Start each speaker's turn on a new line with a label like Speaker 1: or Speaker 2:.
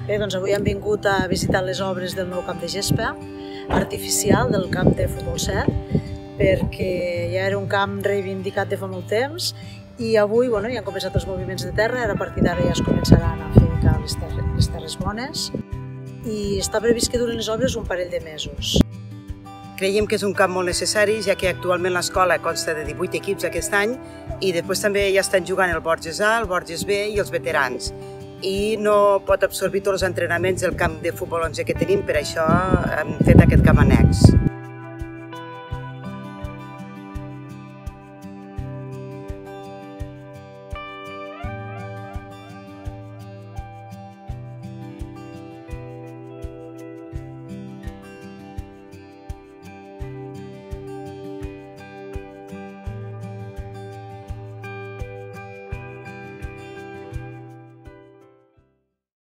Speaker 1: Bé, doncs avui hem vingut a visitar les obres del nou camp de gespa artificial del camp de futbol 7, perquè ja era un camp reivindicat de fa molt temps i avui ja han començat els moviments de terra, ara a partir d'ara ja es començaran a fer les terres bones i està previst que duren les obres un parell de mesos.
Speaker 2: Creiem que és un camp molt necessari, ja que actualment l'escola consta de 18 equips aquest any i després també ja estan jugant el Borges A, el Borges B i els veterans. I no pot absorbir tots els entrenaments del camp de futbol 11 que tenim, per això hem fet aquest camp annex.